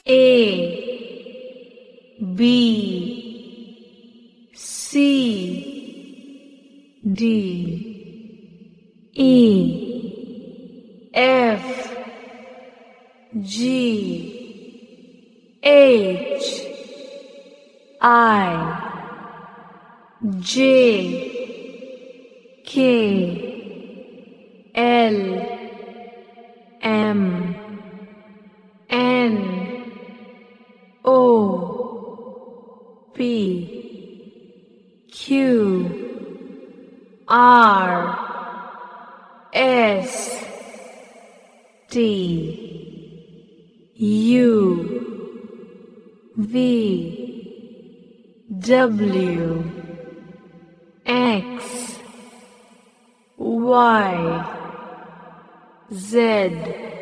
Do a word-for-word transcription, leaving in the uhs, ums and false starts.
A B C D E F G H I J K L M N O P Q R S T U V W X Y Z